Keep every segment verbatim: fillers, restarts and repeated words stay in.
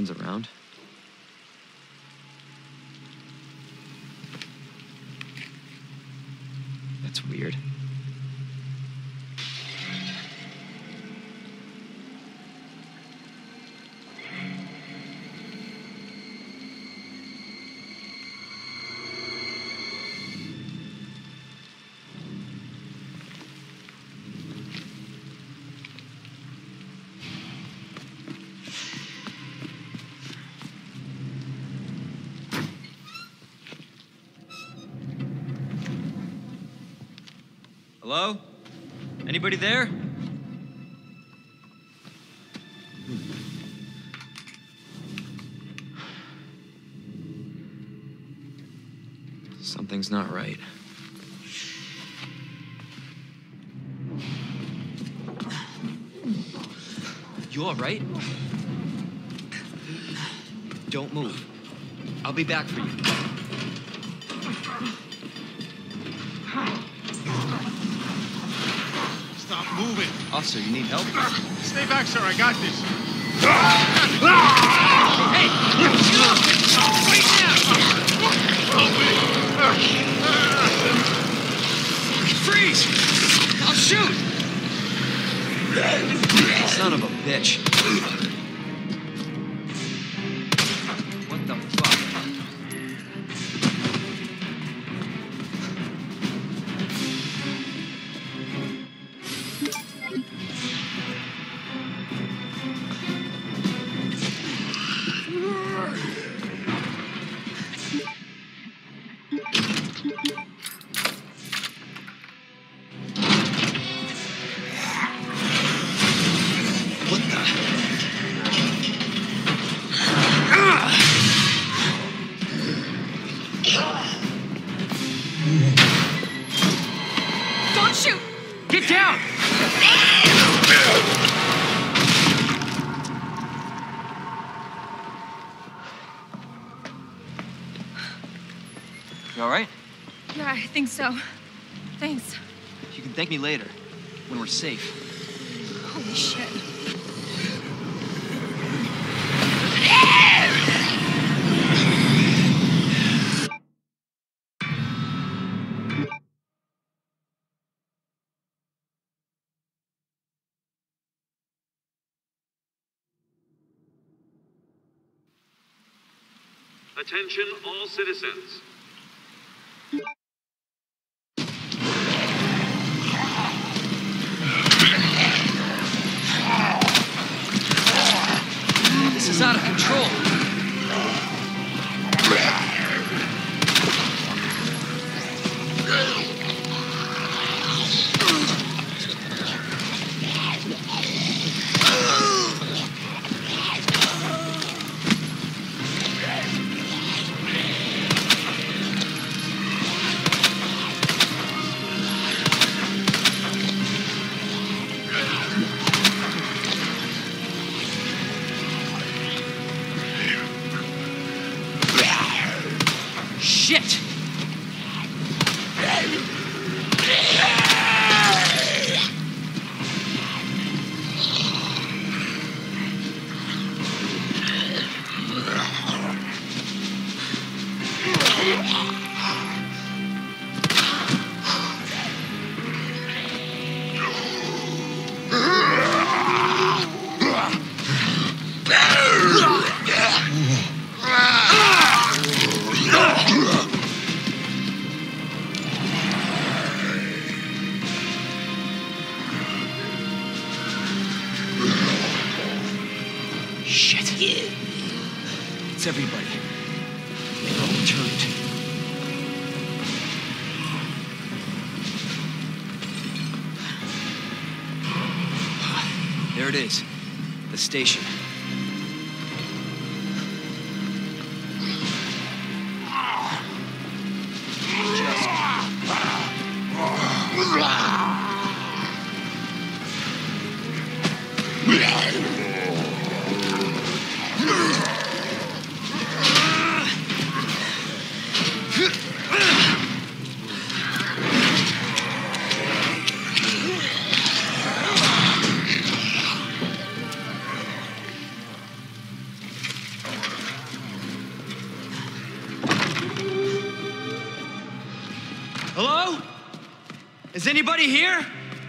one's around. That's weird. Hello? Anybody there? Something's not right. You all right? Don't move. I'll be back for you. Stop moving. Officer, you need help? Stay back, sir. I got this. Hey! Stop! Right now! Freeze! I'll shoot! Son of a bitch. What the fuck? Don't shoot! Get down! You all right? Yeah, I think so. Thanks. You can thank me later, when we're safe. Holy shit. Attention all citizens. This is out of control. Shit! Shit. It's everybody. They all turned. There it is. The station. Hello? Is anybody here?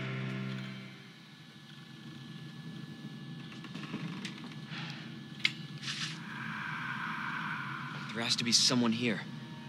There has to be someone here.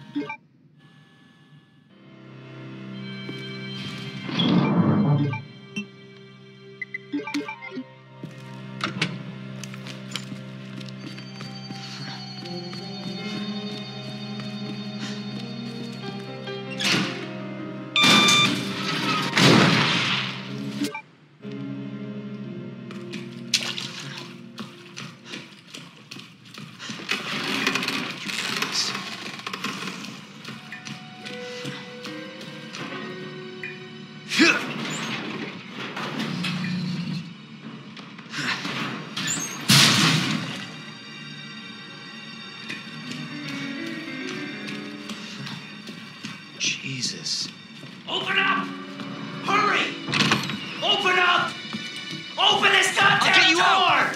Jesus. Open up! Hurry! Open up! Open this goddamn I'll get you door! out.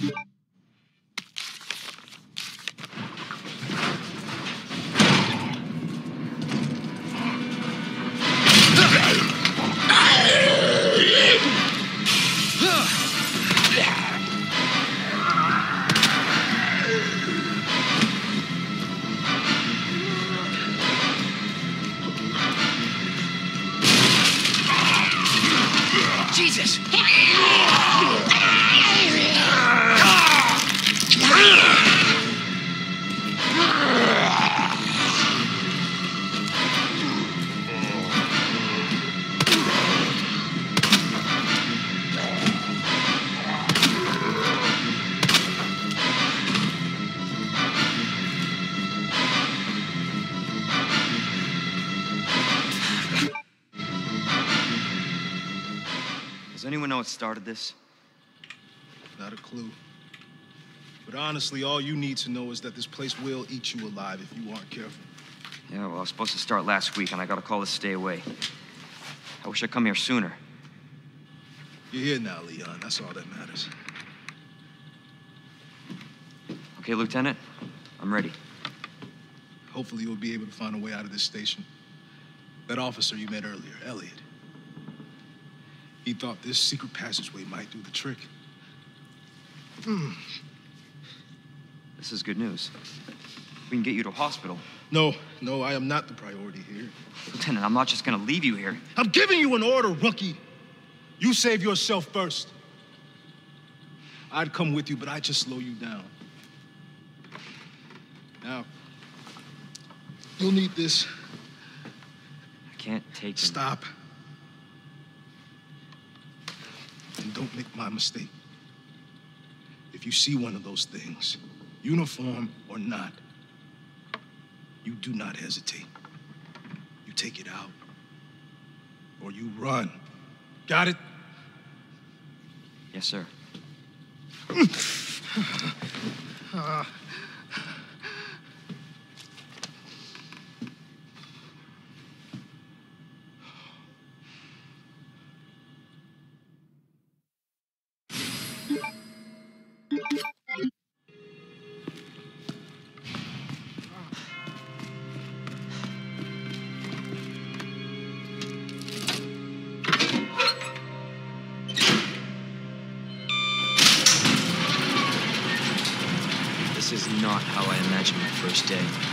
Jesus! Does anyone know what started this? Not a clue. But honestly, all you need to know is that this place will eat you alive if you aren't careful. Yeah, well, I was supposed to start last week, and I got a call to stay away. I wish I'd come here sooner. You're here now, Leon. That's all that matters. Okay, Lieutenant, I'm ready. Hopefully you'll be able to find a way out of this station. That officer you met earlier, Elliot. He thought this secret passageway might do the trick. Mm. This is good news. We can get you to a hospital. No, no, I am not the priority here. Lieutenant, I'm not just gonna leave you here. I'm giving you an order, rookie. You save yourself first. I'd come with you, but I'd just slow you down. Now, you'll need this. I can't take them. Stop. And don't make my mistake. If you see one of those things, uniform or not, you do not hesitate. You take it out, or you run. Got it? Yes, sir. uh. This is not how I imagined my first day.